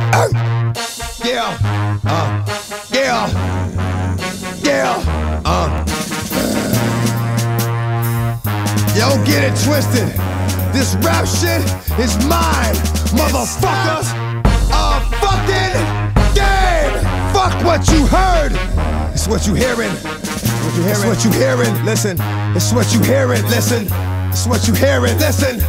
Yeah, yeah, yeah, Yo, get it twisted. This rap shit is mine, motherfuckers. A fucking game. Fuck what you heard. It's what you hearing. It's what you hearing. Listen. It's what you hearing. Listen. It's what you hearing. Listen.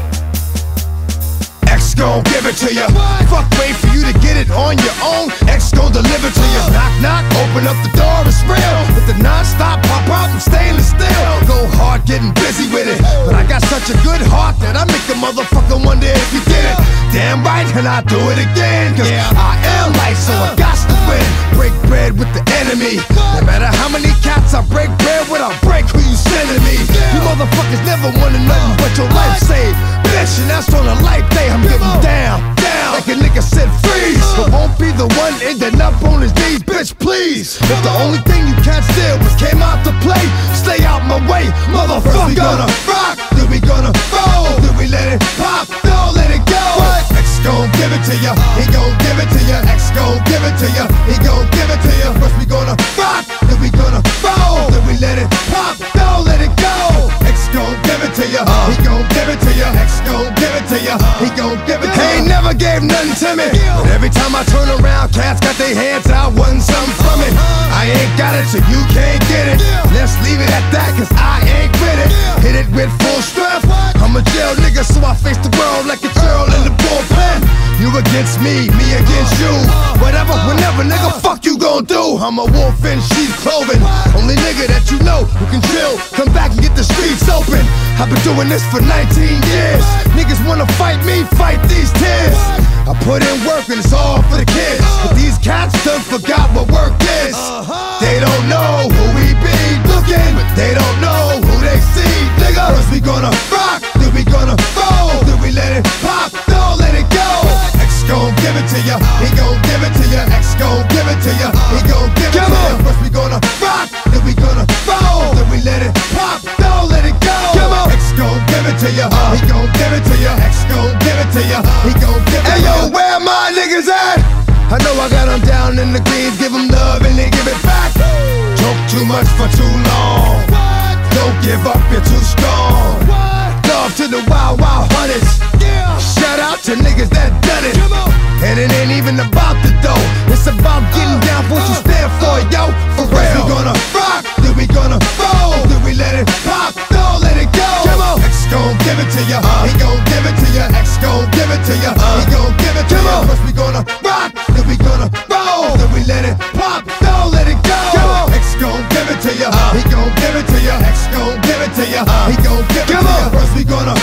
X gon' give it to ya. Fuck, wait for you to get it on your own. X gon' deliver to ya. Knock, knock, open up the door, it's real. With the non-stop pop out and stainless steel. Go hard, getting busy with it. But I got such a good heart that I make a motherfucker wonder if you did it. Damn right, and I do it again. Cause I am light, so I got to win. Break bread with the enemy. No matter how many cats I break bread with, I'll break who you sending me. You motherfuckers never wanna know what your life saved. Bitch, and that's on a life day. I'm getting down, like a nigga said freeze. But won't be the one ending up on his knees, bitch, please. If the only thing you can't steal was came out to play, stay out my way, motherfucker. First we gonna rock, then we gonna roll, then we let it pop, don't let it go. X gon' give it to ya, he gon' give it to ya. X gon' give it to ya, he gon' give it to ya. First we gonna rock, then we gonna roll, then we let it pop, don't let it go. X gon' give it to ya, he gon' give it to ya. X gon' give it to ya, he gon' give it to ya. He ain't never gave nothing to me, but every time I turn around, cats got their hands out, wanting something from it. I ain't got it, so you can't get it. Let's leave it at that, cause I ain't with it. Hit it with full strength. I'm a jail nigga, so I face the world like a girl in the bullpen. You against me, me against you. Whatever, whenever, nigga, fuck you gon' do. I'm a wolf in sheep's clothing. Only nigga that you know who can chill. Come back and get the streets open. I've been doing this for 19 years. Niggas wanna fight me, fight these tears. I put in work and it's all for the kids. But these cats done forgot what work is. They don't know who we be looking, but they don't know who they see, nigga. First we gonna rock, then we gonna roll, then we let it pop, don't let it go. X gon' give it to ya, he gon' give it to ya. X gon' give it to ya, he gon' give it to ya. First we gonna rock, then we gonna roll, then we let it pop, don't let it go. X gon' give it to ya, he gon' give it to ya. X gon' give it to ya, he gon' give it to ya. Hey yo, where my niggas at? I know I got them down in the greens, give them love and they give it back. Talk too much for too long. Don't give up, you're too strong. Love to the wild, wild hunters. Shout out to niggas that done it. And it ain't even about the dough. It's about getting down for what you stand for, yo. For real. First we gonna rock, then we gonna roll, then we let it pop, don't let it go. X gon' give it to ya, he gon' give it to ya. X gon' give it to ya, he gon' give it to ya. First we gonna rock, then we gonna roll, then we let it pop, don't let it go. X gon' give it to ya, he gon' give it to ya. X gon' give it to ya, he gon' give it to ya. First we gonna